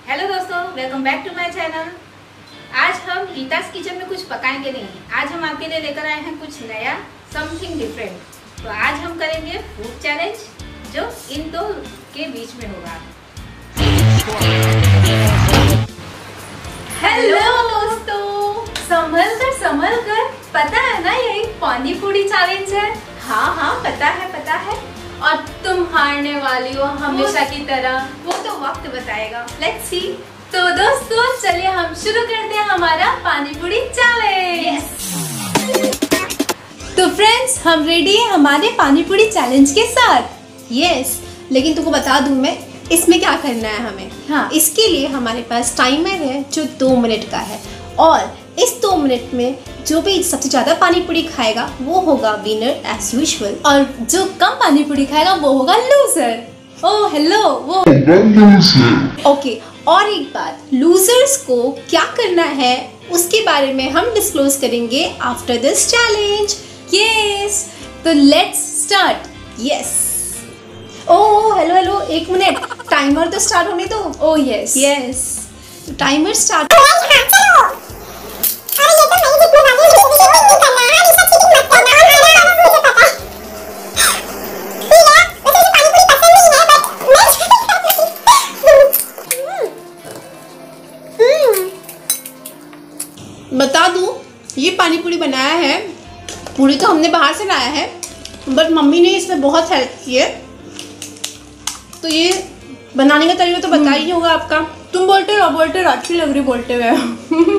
Hello दोस्तों, welcome back to my channel. आज हम रीता's किचन में कुछ पकाएंगे नहीं, आज हम आपके लिए लेकर आए हैं कुछ नया, समथिंग डिफरेंट। तो आज हम करेंगे फूड चैलेंज, जो इन दो के बीच में होगा। हेलो दोस्तों, संभल कर पता है ना ये पानी पूरी चैलेंज है। हाँ पता है। और तुम हारने वाली हो हमेशा की तरह। वो तो वक्त बताएगा, लेट्स सी। तो दोस्तों चलिए हम शुरू करते हैं हमारा पानी पूरी चैलेंज। तो फ्रेंड्स हम रेडी है हमारे पानी पूरी चैलेंज के साथ। लेकिन तुमको बता दूं मैं इसमें क्या करना है हमें। हाँ। इसके लिए हमारे पास टाइमर है जो 2 मिनट का है, और इस 2 मिनट में जो भी सबसे ज्यादा पानी पूरी खाएगा वो होगा विनर एज यूजुअल, और जो कम पानी पूरी खाएगा वो होगा लूजर। ओह हेलो वो ओके। और एक बात, लूजर्स को क्या करना है उसके बारे में हम डिस्क्लोज करेंगे आफ्टर दिस चैलेंज। यस, तो let's start. Oh hello 1 minute, timer तो स्टार्ट होने दो। Oh yes timer start. बता दूं, ये पानी पूरी बनाया है, पूरी तो हमने बाहर से लाया है, बट मम्मी ने इसमें बहुत हेल्प की है। तो ये बनाने का तरीका तो बता ही होगा आपका। तुम बोलते रहो, अच्छी लग रही बोलते हुए।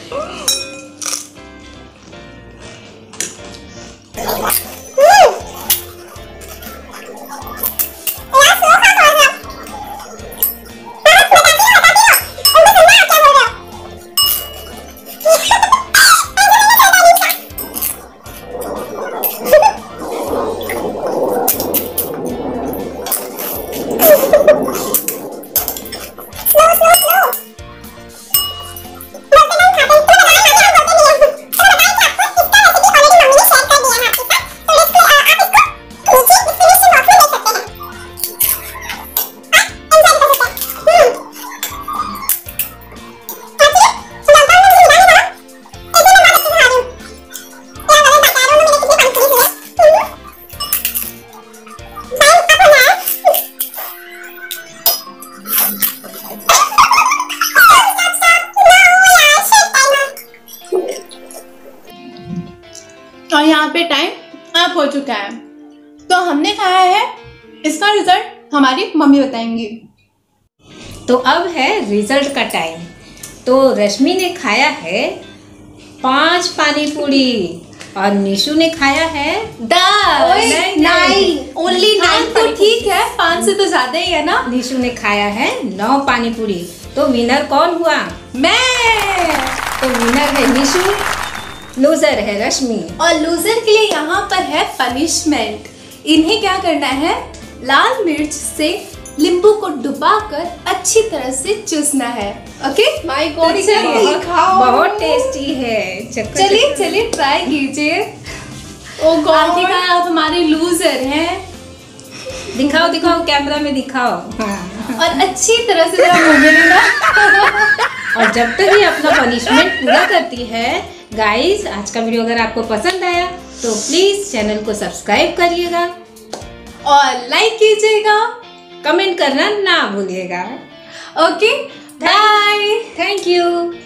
और यहाँ पे टाइम अप हो चुका है। तो हमने खाया है, इसका रिजल्ट हमारी मम्मी बताएंगी। तो अब है रिजल्ट का टाइम। तो रश्मि ने खाया है 5 पानी पूरी और निशु ने खाया है 10। नहीं। ओनली 9 तो ठीक है, 5 से तो ज्यादा ही है ना। निशु ने खाया है 9 पानी पूरी। तो विनर कौन हुआ? मैं। तो विनर है निशु, लूजर है रश्मि। और लूजर के लिए यहाँ पर है पनिशमेंट। इन्हें क्या करना है, लाल मिर्च से नींबू को डुबाकर अच्छी तरह से चूसना है। ओके माय गॉड, बहुत टेस्टी है। चलिए ट्राई कीजिए। ओ गॉड, आखिरकार आप हमारे लूजर हैं। दिखाओ कैमरा में दिखाओ। और अच्छी तरह से जरा मुंह में लेना। और जब तक ये अपना पनिशमेंट पूरा करती है, गाइस आज का वीडियो अगर आपको पसंद आया तो प्लीज चैनल को सब्सक्राइब करिएगा और लाइक कीजिएगा, कमेंट करना ना भूलिएगा। Okay bye. Thank you.